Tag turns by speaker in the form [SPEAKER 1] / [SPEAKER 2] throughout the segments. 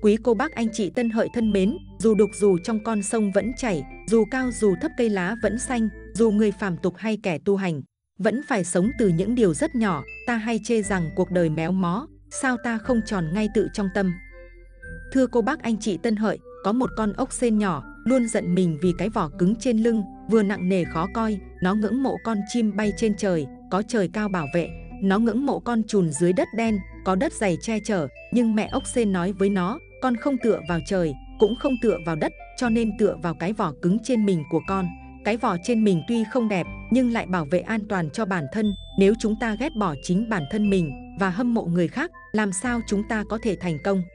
[SPEAKER 1] Quý cô bác anh chị Tân Hợi thân mến, dù đục dù trong con sông vẫn chảy, dù cao dù thấp cây lá vẫn xanh, dù người phàm tục hay kẻ tu hành, vẫn phải sống từ những điều rất nhỏ. Ta hay chê rằng cuộc đời méo mó, sao ta không tròn ngay tự trong tâm. Thưa cô bác anh chị Tân Hợi, có một con ốc sên nhỏ, luôn giận mình vì cái vỏ cứng trên lưng, vừa nặng nề khó coi. Nó ngưỡng mộ con chim bay trên trời, có trời cao bảo vệ. Nó ngưỡng mộ con trùn dưới đất đen, có đất dày che chở. Nhưng mẹ ốc sên nói với nó, con không tựa vào trời, cũng không tựa vào đất, cho nên tựa vào cái vỏ cứng trên mình của con. Cái vỏ trên mình tuy không đẹp, nhưng lại bảo vệ an toàn cho bản thân. Nếu chúng ta ghét bỏ chính bản thân mình và hâm mộ người khác, làm sao chúng ta có thể thành công?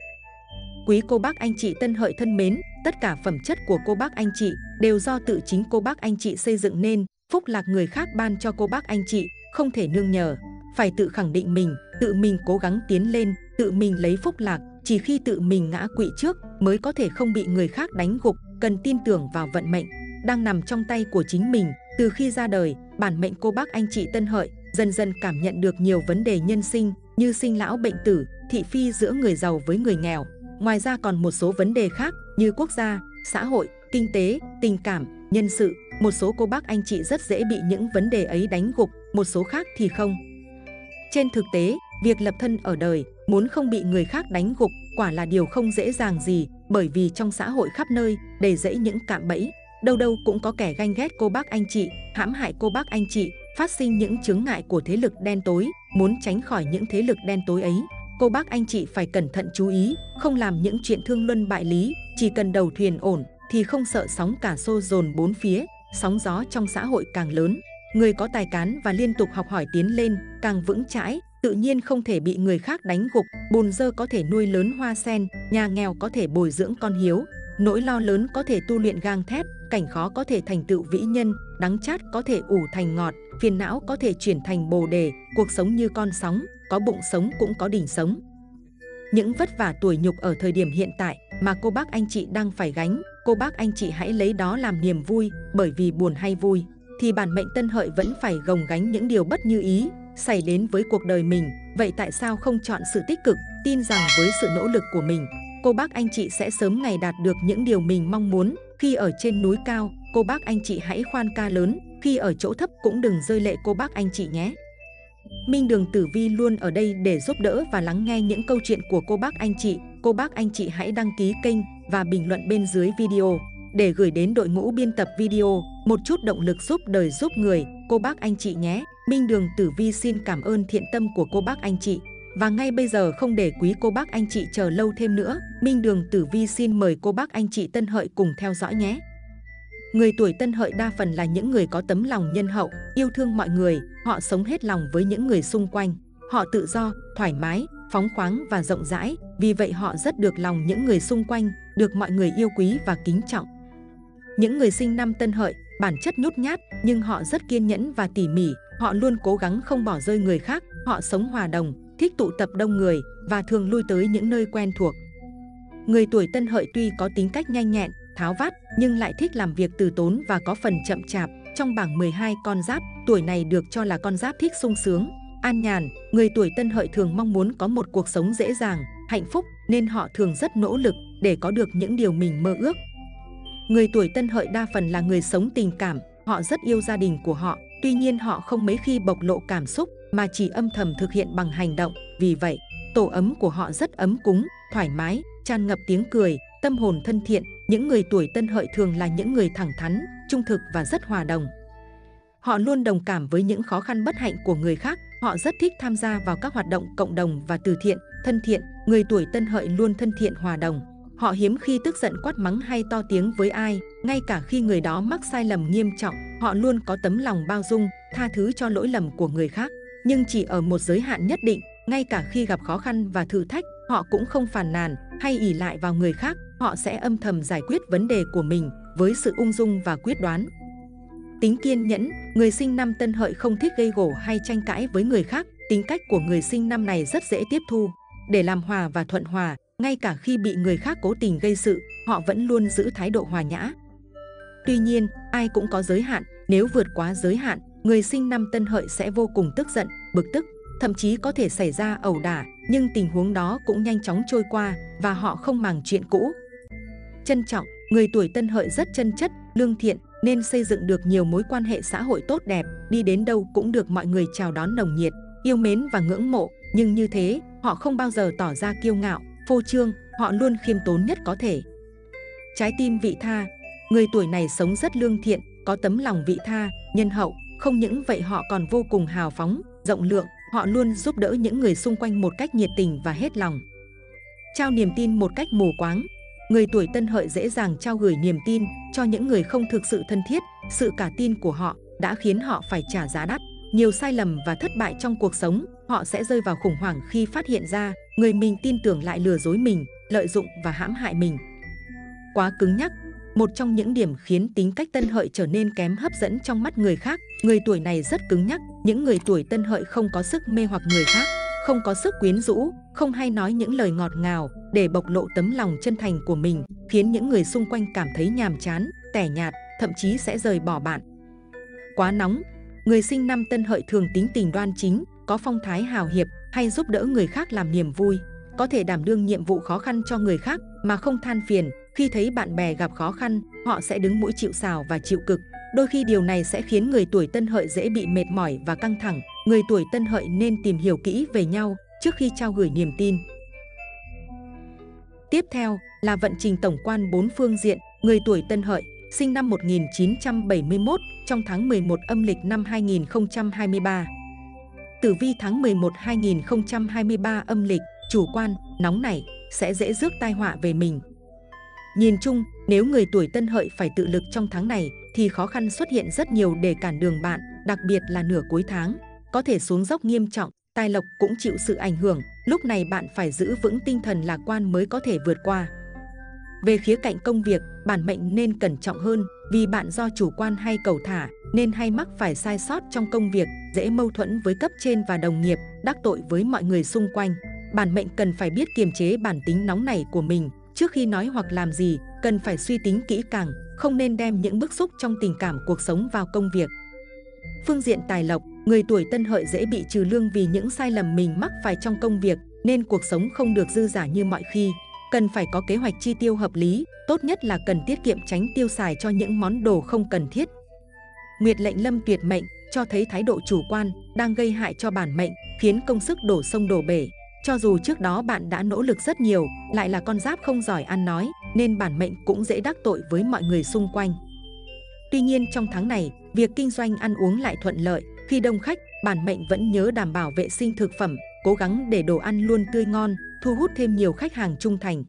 [SPEAKER 1] Quý cô bác anh chị Tân Hợi thân mến, tất cả phẩm chất của cô bác anh chị đều do tự chính cô bác anh chị xây dựng nên. Phúc lạc người khác ban cho cô bác anh chị, không thể nương nhờ. Phải tự khẳng định mình, tự mình cố gắng tiến lên, tự mình lấy phúc lạc. Chỉ khi tự mình ngã quỵ trước mới có thể không bị người khác đánh gục. Cần tin tưởng vào vận mệnh đang nằm trong tay của chính mình. Từ khi ra đời, bản mệnh cô bác anh chị Tân Hợi dần dần cảm nhận được nhiều vấn đề nhân sinh như sinh lão bệnh tử, thị phi giữa người giàu với người nghèo. Ngoài ra còn một số vấn đề khác như quốc gia, xã hội, kinh tế, tình cảm, nhân sự. Một số cô bác anh chị rất dễ bị những vấn đề ấy đánh gục, một số khác thì không. Trên thực tế, việc lập thân ở đời, muốn không bị người khác đánh gục, quả là điều không dễ dàng gì, bởi vì trong xã hội khắp nơi, đầy rẫy những cạm bẫy. Đâu đâu cũng có kẻ ganh ghét cô bác anh chị, hãm hại cô bác anh chị, phát sinh những chướng ngại của thế lực đen tối. Muốn tránh khỏi những thế lực đen tối ấy, cô bác anh chị phải cẩn thận chú ý, không làm những chuyện thương luân bại lý. Chỉ cần đầu thuyền ổn thì không sợ sóng cả xô dồn bốn phía. Sóng gió trong xã hội càng lớn, người có tài cán và liên tục học hỏi tiến lên càng vững chãi, tự nhiên không thể bị người khác đánh gục. Bùn dơ có thể nuôi lớn hoa sen, nhà nghèo có thể bồi dưỡng con hiếu, nỗi lo lớn có thể tu luyện gang thép, cảnh khó có thể thành tựu vĩ nhân, đắng chát có thể ủ thành ngọt, phiền não có thể chuyển thành bồ đề. Cuộc sống như con sóng, có bụng sống cũng có đỉnh sống. Những vất vả tủi nhục ở thời điểm hiện tại mà cô bác anh chị đang phải gánh, cô bác anh chị hãy lấy đó làm niềm vui, bởi vì buồn hay vui thì bản mệnh Tân Hợi vẫn phải gồng gánh những điều bất như ý xảy đến với cuộc đời mình. Vậy tại sao không chọn sự tích cực, tin rằng với sự nỗ lực của mình, cô bác anh chị sẽ sớm ngày đạt được những điều mình mong muốn. Khi ở trên núi cao, cô bác anh chị hãy khoan ca lớn, khi ở chỗ thấp cũng đừng rơi lệ cô bác anh chị nhé. Minh Đường Tử Vi luôn ở đây để giúp đỡ và lắng nghe những câu chuyện của cô bác anh chị. Cô bác anh chị hãy đăng ký kênh và bình luận bên dưới video để gửi đến đội ngũ biên tập video một chút động lực giúp đời giúp người cô bác anh chị nhé. Minh Đường Tử Vi xin cảm ơn thiện tâm của cô bác anh chị. Và ngay bây giờ không để quý cô bác anh chị chờ lâu thêm nữa, Minh Đường Tử Vi xin mời cô bác anh chị Tân Hợi cùng theo dõi nhé. Người tuổi Tân Hợi đa phần là những người có tấm lòng nhân hậu, yêu thương mọi người. Họ sống hết lòng với những người xung quanh. Họ tự do, thoải mái, phóng khoáng và rộng rãi. Vì vậy họ rất được lòng những người xung quanh, được mọi người yêu quý và kính trọng. Những người sinh năm Tân Hợi, bản chất nhút nhát, nhưng họ rất kiên nhẫn và tỉ mỉ. Họ luôn cố gắng không bỏ rơi người khác. Họ sống hòa đồng, thích tụ tập đông người và thường lui tới những nơi quen thuộc. Người tuổi Tân Hợi tuy có tính cách nhanh nhẹn, tháo vát, nhưng lại thích làm việc từ tốn và có phần chậm chạp. Trong bảng 12 con giáp, tuổi này được cho là con giáp thích sung sướng, an nhàn. Người tuổi Tân Hợi thường mong muốn có một cuộc sống dễ dàng, hạnh phúc, nên họ thường rất nỗ lực để có được những điều mình mơ ước. Người tuổi Tân Hợi đa phần là người sống tình cảm, họ rất yêu gia đình của họ. Tuy nhiên họ không mấy khi bộc lộ cảm xúc mà chỉ âm thầm thực hiện bằng hành động. Vì vậy, tổ ấm của họ rất ấm cúng, thoải mái, tràn ngập tiếng cười, tâm hồn thân thiện. Những người tuổi Tân Hợi thường là những người thẳng thắn, trung thực và rất hòa đồng. Họ luôn đồng cảm với những khó khăn bất hạnh của người khác. Họ rất thích tham gia vào các hoạt động cộng đồng và từ thiện, thân thiện. Người tuổi Tân Hợi luôn thân thiện hòa đồng. Họ hiếm khi tức giận quát mắng hay to tiếng với ai, ngay cả khi người đó mắc sai lầm nghiêm trọng. Họ luôn có tấm lòng bao dung, tha thứ cho lỗi lầm của người khác, nhưng chỉ ở một giới hạn nhất định. Ngay cả khi gặp khó khăn và thử thách, họ cũng không phàn nàn hay ỷ lại vào người khác. Họ sẽ âm thầm giải quyết vấn đề của mình với sự ung dung và quyết đoán. Tính kiên nhẫn, người sinh năm Tân Hợi không thích gây gổ hay tranh cãi với người khác. Tính cách của người sinh năm này rất dễ tiếp thu, để làm hòa và thuận hòa. Ngay cả khi bị người khác cố tình gây sự, họ vẫn luôn giữ thái độ hòa nhã. Tuy nhiên, ai cũng có giới hạn. Nếu vượt quá giới hạn, người sinh năm Tân Hợi sẽ vô cùng tức giận, bực tức, thậm chí có thể xảy ra ẩu đả. nhưng tình huống đó cũng nhanh chóng trôi qua và họ không màng chuyện cũ. Trân trọng, người tuổi Tân Hợi rất chân chất, lương thiện nên xây dựng được nhiều mối quan hệ xã hội tốt đẹp, đi đến đâu cũng được mọi người chào đón nồng nhiệt, yêu mến và ngưỡng mộ, nhưng như thế, họ không bao giờ tỏ ra kiêu ngạo, phô trương, họ luôn khiêm tốn nhất có thể. Trái tim vị tha, người tuổi này sống rất lương thiện, có tấm lòng vị tha, nhân hậu, không những vậy họ còn vô cùng hào phóng, rộng lượng, họ luôn giúp đỡ những người xung quanh một cách nhiệt tình và hết lòng. Trao niềm tin một cách mù quáng, người tuổi Tân Hợi dễ dàng trao gửi niềm tin cho những người không thực sự thân thiết, sự cả tin của họ đã khiến họ phải trả giá đắt. Nhiều sai lầm và thất bại trong cuộc sống, họ sẽ rơi vào khủng hoảng khi phát hiện ra người mình tin tưởng lại lừa dối mình, lợi dụng và hãm hại mình. Quá cứng nhắc, một trong những điểm khiến tính cách Tân Hợi trở nên kém hấp dẫn trong mắt người khác. Người tuổi này rất cứng nhắc, những người tuổi Tân Hợi không có sức mê hoặc người khác, không có sức quyến rũ, không hay nói những lời ngọt ngào để bộc lộ tấm lòng chân thành của mình, khiến những người xung quanh cảm thấy nhàm chán, tẻ nhạt, thậm chí sẽ rời bỏ bạn. Quá nóng, người sinh năm Tân Hợi thường tính tình đoan chính, có phong thái hào hiệp, hay giúp đỡ người khác làm niềm vui, có thể đảm đương nhiệm vụ khó khăn cho người khác mà không than phiền. Khi thấy bạn bè gặp khó khăn, họ sẽ đứng mũi chịu sào và chịu cực. Đôi khi điều này sẽ khiến người tuổi Tân Hợi dễ bị mệt mỏi và căng thẳng. Người tuổi Tân Hợi nên tìm hiểu kỹ về nhau trước khi trao gửi niềm tin. Tiếp theo là vận trình tổng quan 4 phương diện. Người tuổi Tân Hợi sinh năm 1971 trong tháng 11 âm lịch năm 2023. Tử vi tháng 11 2023 âm lịch, chủ quan, nóng nảy, sẽ dễ rước tai họa về mình. Nhìn chung, nếu người tuổi Tân Hợi phải tự lực trong tháng này thì khó khăn xuất hiện rất nhiều để cản đường bạn, đặc biệt là nửa cuối tháng, có thể xuống dốc nghiêm trọng, tài lộc cũng chịu sự ảnh hưởng. Lúc này bạn phải giữ vững tinh thần lạc quan mới có thể vượt qua. Về khía cạnh công việc, bản mệnh nên cẩn trọng hơn, vì bạn do chủ quan hay cẩu thả nên hay mắc phải sai sót trong công việc, dễ mâu thuẫn với cấp trên và đồng nghiệp, đắc tội với mọi người xung quanh. Bản mệnh cần phải biết kiềm chế bản tính nóng nảy của mình. Trước khi nói hoặc làm gì, cần phải suy tính kỹ càng, không nên đem những bức xúc trong tình cảm cuộc sống vào công việc. Phương diện tài lộc, người tuổi Tân Hợi dễ bị trừ lương vì những sai lầm mình mắc phải trong công việc, nên cuộc sống không được dư dả như mọi khi. Cần phải có kế hoạch chi tiêu hợp lý, tốt nhất là cần tiết kiệm tránh tiêu xài cho những món đồ không cần thiết. Nguyệt lệnh lâm tuyệt mệnh cho thấy thái độ chủ quan đang gây hại cho bản mệnh, khiến công sức đổ sông đổ bể. Cho dù trước đó bạn đã nỗ lực rất nhiều, lại là con giáp không giỏi ăn nói, nên bản mệnh cũng dễ đắc tội với mọi người xung quanh. Tuy nhiên trong tháng này, việc kinh doanh ăn uống lại thuận lợi. Khi đông khách, bản mệnh vẫn nhớ đảm bảo vệ sinh thực phẩm, cố gắng để đồ ăn luôn tươi ngon, thu hút thêm nhiều khách hàng trung thành.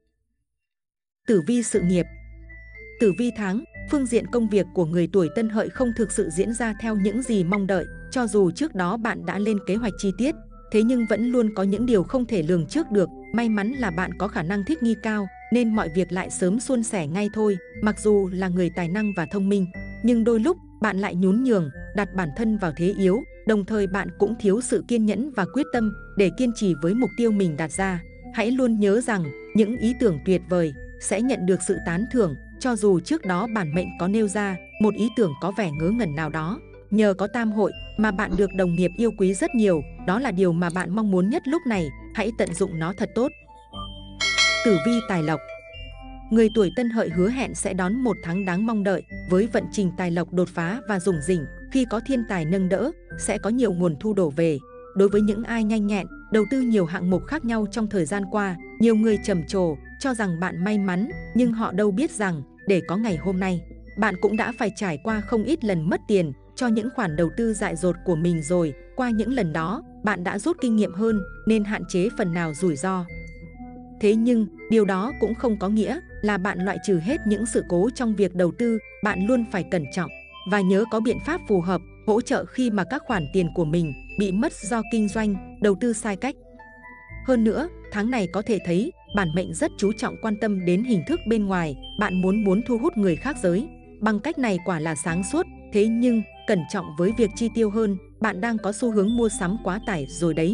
[SPEAKER 1] Tử vi sự nghiệp. Tử vi tháng, phương diện công việc của người tuổi Tân Hợi không thực sự diễn ra theo những gì mong đợi. Cho dù trước đó bạn đã lên kế hoạch chi tiết, thế nhưng vẫn luôn có những điều không thể lường trước được. May mắn là bạn có khả năng thích nghi cao, nên mọi việc lại sớm suôn sẻ ngay thôi. Mặc dù là người tài năng và thông minh, nhưng đôi lúc bạn lại nhún nhường, đặt bản thân vào thế yếu. Đồng thời bạn cũng thiếu sự kiên nhẫn và quyết tâm để kiên trì với mục tiêu mình đặt ra. Hãy luôn nhớ rằng những ý tưởng tuyệt vời sẽ nhận được sự tán thưởng, cho dù trước đó bản mệnh có nêu ra một ý tưởng có vẻ ngớ ngẩn nào đó. Nhờ có tam hội mà bạn được đồng nghiệp yêu quý rất nhiều, đó là điều mà bạn mong muốn nhất lúc này, hãy tận dụng nó thật tốt. Tử vi tài lộc. Người tuổi Tân Hợi hứa hẹn sẽ đón một tháng đáng mong đợi, với vận trình tài lộc đột phá và rủng rỉnh. Khi có thiên tài nâng đỡ, sẽ có nhiều nguồn thu đổ về. Đối với những ai nhanh nhẹn, đầu tư nhiều hạng mục khác nhau trong thời gian qua, nhiều người trầm trồ, cho rằng bạn may mắn, nhưng họ đâu biết rằng, để có ngày hôm nay, bạn cũng đã phải trải qua không ít lần mất tiền cho những khoản đầu tư dại dột của mình rồi. Qua những lần đó, bạn đã rút kinh nghiệm hơn nên hạn chế phần nào rủi ro. Thế nhưng, điều đó cũng không có nghĩa là bạn loại trừ hết những sự cố trong việc đầu tư. Bạn luôn phải cẩn trọng và nhớ có biện pháp phù hợp, hỗ trợ khi mà các khoản tiền của mình bị mất do kinh doanh, đầu tư sai cách. Hơn nữa, tháng này có thể thấy bản mệnh rất chú trọng quan tâm đến hình thức bên ngoài. Bạn muốn thu hút người khác giới. Bằng cách này quả là sáng suốt, thế nhưng cẩn trọng với việc chi tiêu hơn. Bạn đang có xu hướng mua sắm quá tải rồi đấy.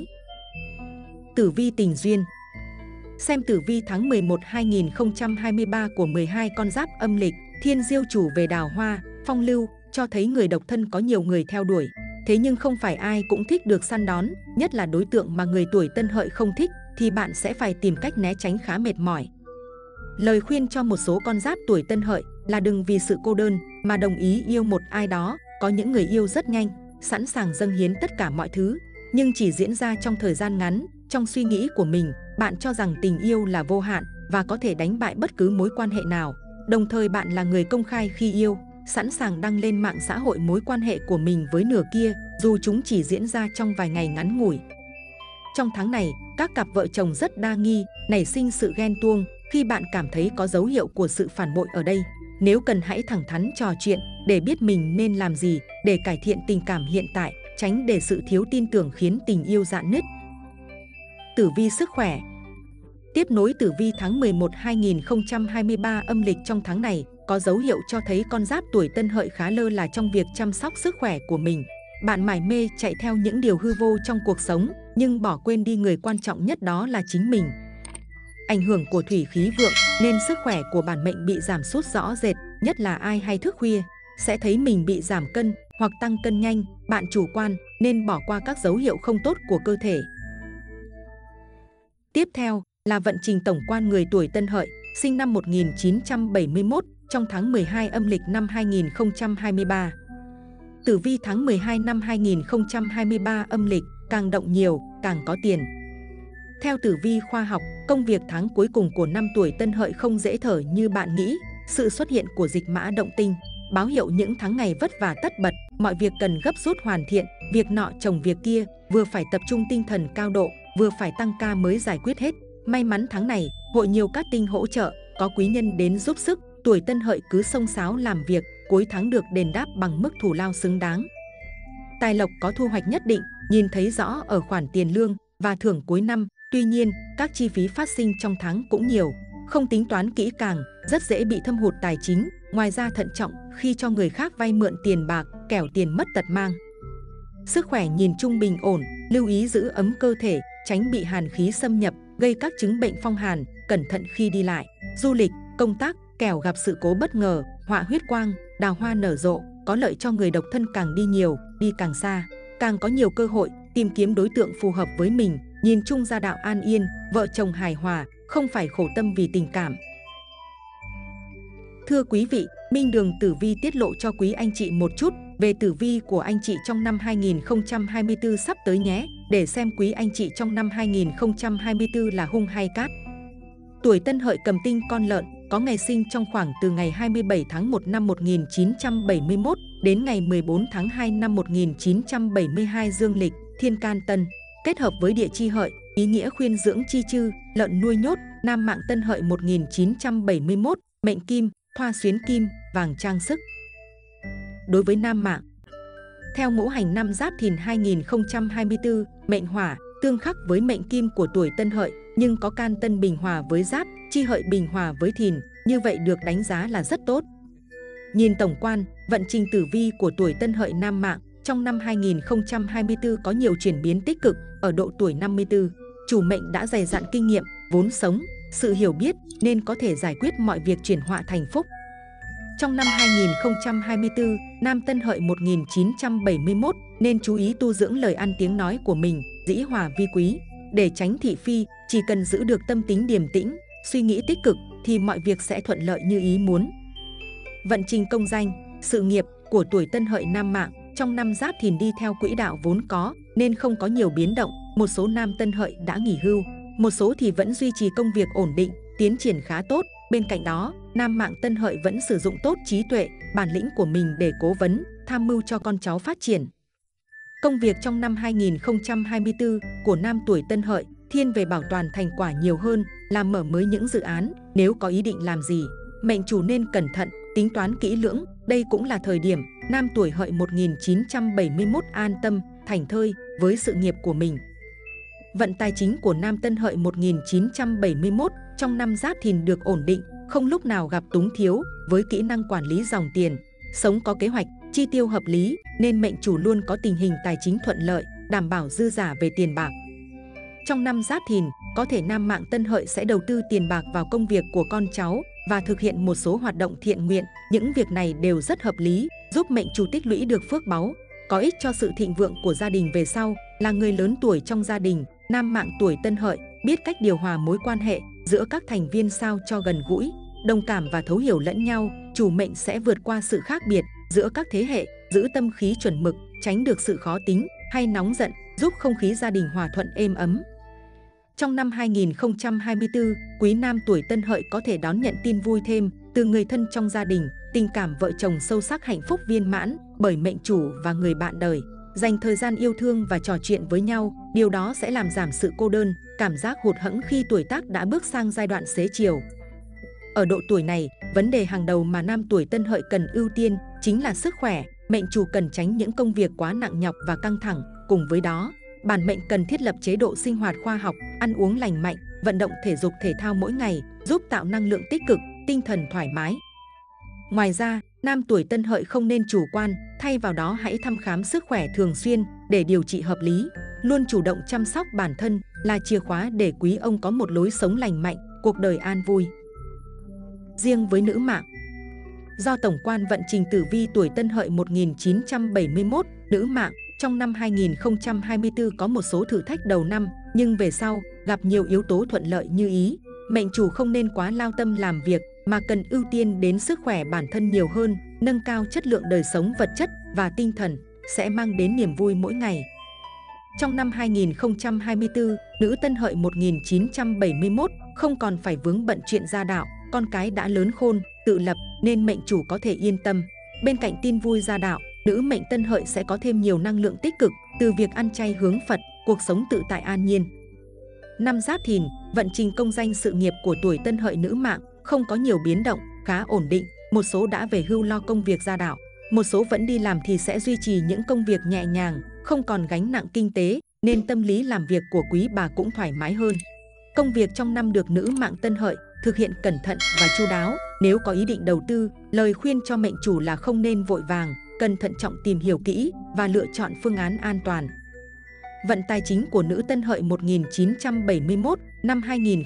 [SPEAKER 1] Tử vi tình duyên. Xem tử vi tháng 11 2023 của 12 con giáp âm lịch, thiên diêu chủ về đào hoa, phong lưu, cho thấy người độc thân có nhiều người theo đuổi. Thế nhưng không phải ai cũng thích được săn đón, nhất là đối tượng mà người tuổi Tân Hợi không thích. thì bạn sẽ phải tìm cách né tránh khá mệt mỏi. Lời khuyên cho một số con giáp tuổi Tân Hợi là đừng vì sự cô đơn mà đồng ý yêu một ai đó. Có những người yêu rất nhanh, sẵn sàng dâng hiến tất cả mọi thứ, nhưng chỉ diễn ra trong thời gian ngắn. Trong suy nghĩ của mình, bạn cho rằng tình yêu là vô hạn và có thể đánh bại bất cứ mối quan hệ nào. Đồng thời bạn là người công khai khi yêu, sẵn sàng đăng lên mạng xã hội mối quan hệ của mình với nửa kia, dù chúng chỉ diễn ra trong vài ngày ngắn ngủi. Trong tháng này, các cặp vợ chồng rất đa nghi, nảy sinh sự ghen tuông khi bạn cảm thấy có dấu hiệu của sự phản bội ở đây. Nếu cần hãy thẳng thắn trò chuyện để biết mình nên làm gì để cải thiện tình cảm hiện tại, tránh để sự thiếu tin tưởng khiến tình yêu rạn nứt. Tử vi sức khỏe. Tiếp nối tử vi tháng 11 2023 âm lịch trong tháng này, có dấu hiệu cho thấy con giáp tuổi Tân Hợi khá lơ là trong việc chăm sóc sức khỏe của mình. Bạn mải mê chạy theo những điều hư vô trong cuộc sống, nhưng bỏ quên đi người quan trọng nhất, đó là chính mình. Ảnh hưởng của thủy khí vượng nên sức khỏe của bản mệnh bị giảm sút rõ rệt, nhất là ai hay thức khuya sẽ thấy mình bị giảm cân hoặc tăng cân nhanh. Bạn chủ quan nên bỏ qua các dấu hiệu không tốt của cơ thể. Tiếp theo là vận trình tổng quan người tuổi Tân Hợi, sinh năm 1971 trong tháng 12 âm lịch năm 2023. Tử vi tháng 12 năm 2023 âm lịch, càng động nhiều, càng có tiền. Theo tử vi khoa học, công việc tháng cuối cùng của năm tuổi Tân Hợi không dễ thở như bạn nghĩ. Sự xuất hiện của dịch mã động tinh báo hiệu những tháng ngày vất vả tất bật, mọi việc cần gấp rút hoàn thiện, việc nọ chồng việc kia, vừa phải tập trung tinh thần cao độ, vừa phải tăng ca mới giải quyết hết. May mắn tháng này, hội nhiều cát tinh hỗ trợ, có quý nhân đến giúp sức, tuổi Tân Hợi cứ xông xáo làm việc, cuối tháng được đền đáp bằng mức thù lao xứng đáng. Tài lộc có thu hoạch nhất định, nhìn thấy rõ ở khoản tiền lương và thưởng cuối năm. Tuy nhiên, các chi phí phát sinh trong tháng cũng nhiều, không tính toán kỹ càng, rất dễ bị thâm hụt tài chính. Ngoài ra thận trọng khi cho người khác vay mượn tiền bạc, kẻo tiền mất tật mang. Sức khỏe nhìn chung bình ổn, lưu ý giữ ấm cơ thể, tránh bị hàn khí xâm nhập, gây các chứng bệnh phong hàn, cẩn thận khi đi lại, du lịch, công tác, kẻo gặp sự cố bất ngờ, họa huyết quang, đào hoa nở rộ, có lợi cho người độc thân, càng đi nhiều, đi càng xa, càng có nhiều cơ hội tìm kiếm đối tượng phù hợp với mình. Nhìn chung gia đạo an yên, vợ chồng hài hòa, không phải khổ tâm vì tình cảm. Thưa quý vị, Minh Đường Tử Vi tiết lộ cho quý anh chị một chút về tử vi của anh chị trong năm 2024 sắp tới nhé, để xem quý anh chị trong năm 2024 là hung hay cát. Tuổi Tân Hợi cầm tinh con lợn, có ngày sinh trong khoảng từ ngày 27 tháng 1 năm 1971 đến ngày 14 tháng 2 năm 1972 dương lịch, thiên can Tân. Kết hợp với địa chi Hợi, ý nghĩa khuyên dưỡng chi chư, lợn nuôi nhốt, nam mạng Tân Hợi 1971, mệnh kim, thoa xuyến kim, vàng trang sức. Đối với nam mạng, theo ngũ hành năm Giáp Thìn 2024, mệnh hỏa tương khắc với mệnh kim của tuổi Tân Hợi, nhưng có can Tân bình hòa với Giáp, chi Hợi bình hòa với Thìn, như vậy được đánh giá là rất tốt. Nhìn tổng quan, vận trình tử vi của tuổi Tân Hợi nam mạng trong năm 2024 có nhiều chuyển biến tích cực. Ở độ tuổi 54, chủ mệnh đã dày dặn kinh nghiệm, vốn sống, sự hiểu biết nên có thể giải quyết mọi việc, chuyển họa thành phúc. Trong năm 2024, nam Tân Hợi 1971 nên chú ý tu dưỡng lời ăn tiếng nói của mình, dĩ hòa vi quý, để tránh thị phi. Chỉ cần giữ được tâm tính điềm tĩnh, suy nghĩ tích cực thì mọi việc sẽ thuận lợi như ý muốn. Vận trình công danh, sự nghiệp của tuổi Tân Hợi nam mạng trong năm Giáp Thìn đi theo quỹ đạo vốn có nên không có nhiều biến động. Một số nam Tân Hợi đã nghỉ hưu, một số thì vẫn duy trì công việc ổn định, tiến triển khá tốt. Bên cạnh đó, nam mạng Tân Hợi vẫn sử dụng tốt trí tuệ, bản lĩnh của mình để cố vấn, tham mưu cho con cháu phát triển. Công việc trong năm 2024 của nam tuổi Tân Hợi thiên về bảo toàn thành quả nhiều hơn là mở mới những dự án. Nếu có ý định làm gì, mệnh chủ nên cẩn thận, tính toán kỹ lưỡng. Đây cũng là thời điểm nam tuổi Hợi 1971 an tâm, thảnh thơi với sự nghiệp của mình. Vận tài chính của nam Tân Hợi 1971 trong năm Giáp Thìn được ổn định, không lúc nào gặp túng thiếu. Với kỹ năng quản lý dòng tiền, sống có kế hoạch, chi tiêu hợp lý nên mệnh chủ luôn có tình hình tài chính thuận lợi, đảm bảo dư giả về tiền bạc. Trong năm Giáp Thìn, có thể nam mạng Tân Hợi sẽ đầu tư tiền bạc vào công việc của con cháu và thực hiện một số hoạt động thiện nguyện. Những việc này đều rất hợp lý, giúp mệnh chủ tích lũy được phước báu, có ích cho sự thịnh vượng của gia đình về sau. Là người lớn tuổi trong gia đình, nam mạng tuổi Tân Hợi biết cách điều hòa mối quan hệ giữa các thành viên sao cho gần gũi, đồng cảm và thấu hiểu lẫn nhau. Chủ mệnh sẽ vượt qua sự khác biệt giữa các thế hệ, giữ tâm khí chuẩn mực, tránh được sự khó tính hay nóng giận, giúp không khí gia đình hòa thuận êm ấm. Trong năm 2024, quý nam tuổi Tân Hợi có thể đón nhận tin vui thêm từ người thân trong gia đình, tình cảm vợ chồng sâu sắc hạnh phúc viên mãn bởi mệnh chủ và người bạn đời. Dành thời gian yêu thương và trò chuyện với nhau, điều đó sẽ làm giảm sự cô đơn, cảm giác hụt hẫng khi tuổi tác đã bước sang giai đoạn xế chiều. Ở độ tuổi này, vấn đề hàng đầu mà nam tuổi Tân Hợi cần ưu tiên chính là sức khỏe. Mệnh chủ cần tránh những công việc quá nặng nhọc và căng thẳng. Cùng với đó, bản mệnh cần thiết lập chế độ sinh hoạt khoa học, ăn uống lành mạnh, vận động thể dục thể thao mỗi ngày, giúp tạo năng lượng tích cực, tinh thần thoải mái. Ngoài ra, nam tuổi Tân Hợi không nên chủ quan, thay vào đó hãy thăm khám sức khỏe thường xuyên để điều trị hợp lý. Luôn chủ động chăm sóc bản thân là chìa khóa để quý ông có một lối sống lành mạnh, cuộc đời an vui. Riêng với nữ mạng, do tổng quan vận trình tử vi tuổi Tân Hợi 1971, nữ mạng trong năm 2024 có một số thử thách đầu năm, nhưng về sau gặp nhiều yếu tố thuận lợi như ý. Mệnh chủ không nên quá lao tâm làm việc mà cần ưu tiên đến sức khỏe bản thân nhiều hơn, nâng cao chất lượng đời sống vật chất và tinh thần sẽ mang đến niềm vui mỗi ngày. Trong năm 2024, nữ Tân Hợi 1971 không còn phải vướng bận chuyện gia đạo, con cái đã lớn khôn, tự lập nên mệnh chủ có thể yên tâm. Bên cạnh tin vui gia đạo, nữ mệnh Tân Hợi sẽ có thêm nhiều năng lượng tích cực từ việc ăn chay hướng Phật, cuộc sống tự tại an nhiên. Năm Giáp Thìn, vận trình công danh sự nghiệp của tuổi Tân Hợi nữ mạng không có nhiều biến động, khá ổn định. Một số đã về hưu lo công việc gia đạo, một số vẫn đi làm thì sẽ duy trì những công việc nhẹ nhàng, không còn gánh nặng kinh tế, nên tâm lý làm việc của quý bà cũng thoải mái hơn. Công việc trong năm được nữ mạng Tân Hợi thực hiện cẩn thận và chu đáo. Nếu có ý định đầu tư, lời khuyên cho mệnh chủ là không nên vội vàng, cần thận trọng tìm hiểu kỹ và lựa chọn phương án an toàn. Vận tài chính của nữ Tân Hợi 1971 năm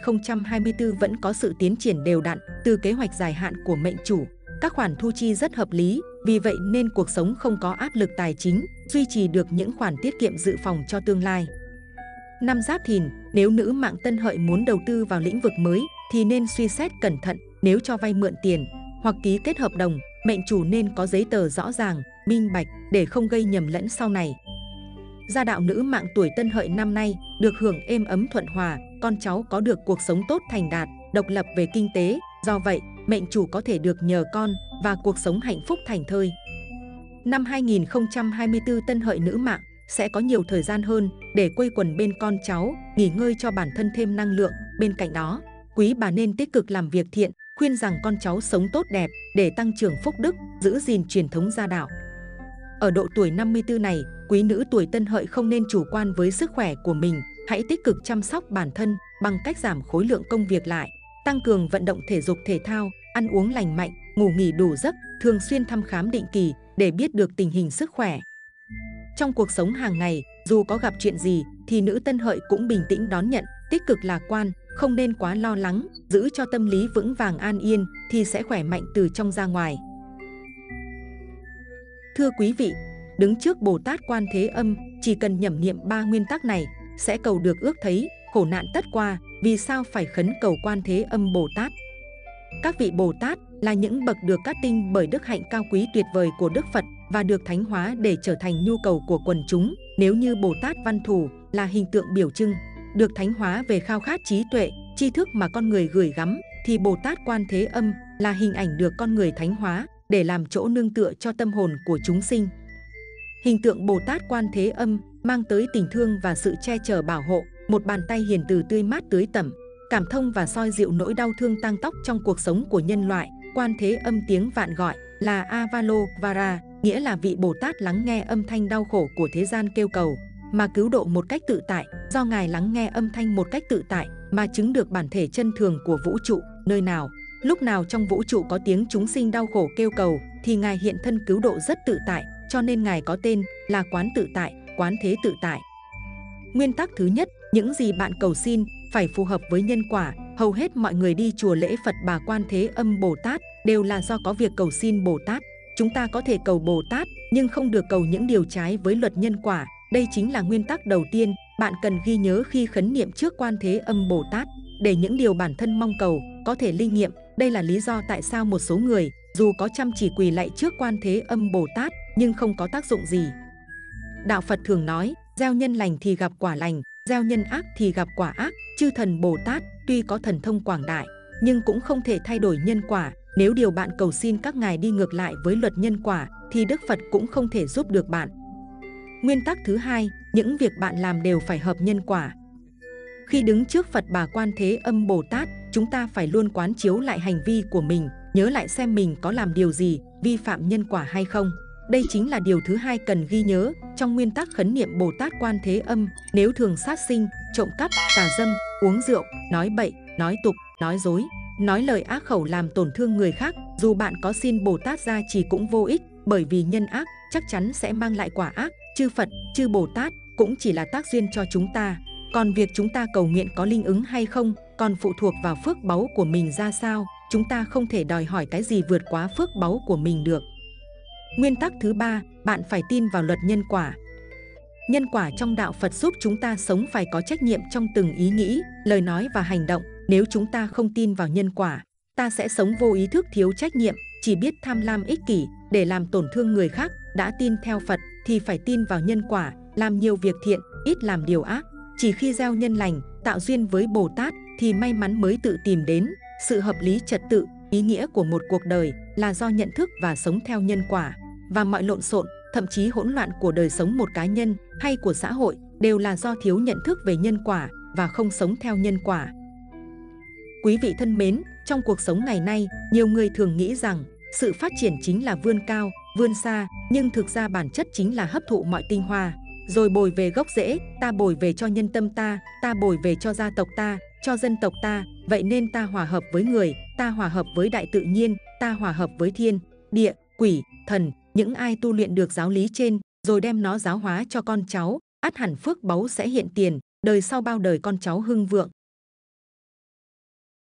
[SPEAKER 1] 2024 vẫn có sự tiến triển đều đặn từ kế hoạch dài hạn của mệnh chủ. Các khoản thu chi rất hợp lý, vì vậy nên cuộc sống không có áp lực tài chính, duy trì được những khoản tiết kiệm dự phòng cho tương lai. Năm Giáp Thìn, nếu nữ mạng Tân Hợi muốn đầu tư vào lĩnh vực mới thì nên suy xét cẩn thận. Nếu cho vay mượn tiền hoặc ký kết hợp đồng, mệnh chủ nên có giấy tờ rõ ràng, minh bạch để không gây nhầm lẫn sau này. Gia đạo nữ mạng tuổi Tân Hợi năm nay được hưởng êm ấm thuận hòa, con cháu có được cuộc sống tốt thành đạt, độc lập về kinh tế. Do vậy, mệnh chủ có thể được nhờ con và cuộc sống hạnh phúc thành thơi. Năm 2024 Tân Hợi nữ mạng sẽ có nhiều thời gian hơn để quây quần bên con cháu, nghỉ ngơi cho bản thân thêm năng lượng. Bên cạnh đó, quý bà nên tích cực làm việc thiện, khuyên rằng con cháu sống tốt đẹp để tăng trưởng phúc đức, giữ gìn truyền thống gia đạo. Ở độ tuổi 54 này, quý nữ tuổi Tân Hợi không nên chủ quan với sức khỏe của mình. Hãy tích cực chăm sóc bản thân bằng cách giảm khối lượng công việc lại, tăng cường vận động thể dục thể thao, ăn uống lành mạnh, ngủ nghỉ đủ giấc, thường xuyên thăm khám định kỳ để biết được tình hình sức khỏe. Trong cuộc sống hàng ngày, dù có gặp chuyện gì thì nữ Tân Hợi cũng bình tĩnh đón nhận, tích cực lạc quan, không nên quá lo lắng, giữ cho tâm lý vững vàng an yên thì sẽ khỏe mạnh từ trong ra ngoài. Thưa quý vị, đứng trước Bồ Tát Quan Thế Âm, chỉ cần nhẩm niệm 3 nguyên tắc này sẽ cầu được ước thấy, khổ nạn tất qua. Vì sao phải khấn cầu Quan Thế Âm Bồ Tát? Các vị Bồ Tát là những bậc được cát tinh bởi đức hạnh cao quý tuyệt vời của Đức Phật và được thánh hóa để trở thành nhu cầu của quần chúng. Nếu như Bồ Tát Văn Thù là hình tượng biểu trưng, được thánh hóa về khao khát trí tuệ, tri thức mà con người gửi gắm, thì Bồ Tát Quan Thế Âm là hình ảnh được con người thánh hóa để làm chỗ nương tựa cho tâm hồn của chúng sinh. Hình tượng Bồ Tát Quan Thế Âm mang tới tình thương và sự che chở bảo hộ, một bàn tay hiền từ tươi mát tưới tẩm, cảm thông và soi dịu nỗi đau thương tang tóc trong cuộc sống của nhân loại. Quan Thế Âm tiếng vạn gọi là Avalokvara, nghĩa là vị Bồ Tát lắng nghe âm thanh đau khổ của thế gian kêu cầu, mà cứu độ một cách tự tại. Do Ngài lắng nghe âm thanh một cách tự tại mà chứng được bản thể chân thường của vũ trụ. Nơi nào, lúc nào trong vũ trụ có tiếng chúng sinh đau khổ kêu cầu thì Ngài hiện thân cứu độ rất tự tại, cho nên Ngài có tên là Quán Tự Tại, Quán Thế Tự Tại. Nguyên tắc thứ nhất, những gì bạn cầu xin phải phù hợp với nhân quả. Hầu hết mọi người đi chùa lễ Phật Bà Quan Thế Âm Bồ Tát đều là do có việc cầu xin Bồ Tát. Chúng ta có thể cầu Bồ Tát nhưng không được cầu những điều trái với luật nhân quả. Đây chính là nguyên tắc đầu tiên. bạn cần ghi nhớ khi khấn niệm trước Quan Thế Âm Bồ Tát, để những điều bản thân mong cầu có thể linh nghiệm. Đây là lý do tại sao một số người dù có chăm chỉ quỳ lạy trước Quan Thế Âm Bồ Tát nhưng không có tác dụng gì. Đạo Phật thường nói, gieo nhân lành thì gặp quả lành, gieo nhân ác thì gặp quả ác. Chư thần Bồ Tát tuy có thần thông quảng đại, nhưng cũng không thể thay đổi nhân quả. Nếu điều bạn cầu xin các ngài đi ngược lại với luật nhân quả, thì Đức Phật cũng không thể giúp được bạn. Nguyên tắc thứ hai, những việc bạn làm đều phải hợp nhân quả. Khi đứng trước Phật Bà Quan Thế Âm Bồ Tát, chúng ta phải luôn quán chiếu lại hành vi của mình, nhớ lại xem mình có làm điều gì vi phạm nhân quả hay không. Đây chính là điều thứ hai cần ghi nhớ trong nguyên tắc khấn niệm Bồ Tát Quan Thế Âm. Nếu thường sát sinh, trộm cắp, tà dâm, uống rượu, nói bậy, nói tục, nói dối, nói lời ác khẩu làm tổn thương người khác, dù bạn có xin Bồ Tát gia trì cũng vô ích, bởi vì nhân ác chắc chắn sẽ mang lại quả ác. Chư Phật, chư Bồ Tát cũng chỉ là tác duyên cho chúng ta. Còn việc chúng ta cầu nguyện có linh ứng hay không còn phụ thuộc vào phước báu của mình ra sao. Chúng ta không thể đòi hỏi cái gì vượt quá phước báu của mình được. Nguyên tắc thứ ba, bạn phải tin vào luật nhân quả. Nhân quả trong đạo Phật giúp chúng ta sống phải có trách nhiệm trong từng ý nghĩ, lời nói và hành động. Nếu chúng ta không tin vào nhân quả, ta sẽ sống vô ý thức thiếu trách nhiệm, chỉ biết tham lam ích kỷ để làm tổn thương người khác. Đã tin theo Phật thì phải tin vào nhân quả, làm nhiều việc thiện, ít làm điều ác. Chỉ khi gieo nhân lành, tạo duyên với Bồ Tát thì may mắn mới tự tìm đến. Sự hợp lý trật tự, ý nghĩa của một cuộc đời là do nhận thức và sống theo nhân quả. Và mọi lộn xộn, thậm chí hỗn loạn của đời sống một cá nhân hay của xã hội đều là do thiếu nhận thức về nhân quả và không sống theo nhân quả. Quý vị thân mến, trong cuộc sống ngày nay, nhiều người thường nghĩ rằng sự phát triển chính là vươn cao, vươn xa, nhưng thực ra bản chất chính là hấp thụ mọi tinh hoa, rồi bồi về gốc rễ. Ta bồi về cho nhân tâm ta bồi về cho gia tộc ta, cho dân tộc ta. Vậy nên ta hòa hợp với người, ta hòa hợp với đại tự nhiên, ta hòa hợp với thiên, địa, quỷ, thần. Những ai tu luyện được giáo lý trên, rồi đem nó giáo hóa cho con cháu, ắt hẳn phước báu sẽ hiện tiền, đời sau bao đời con cháu hưng vượng.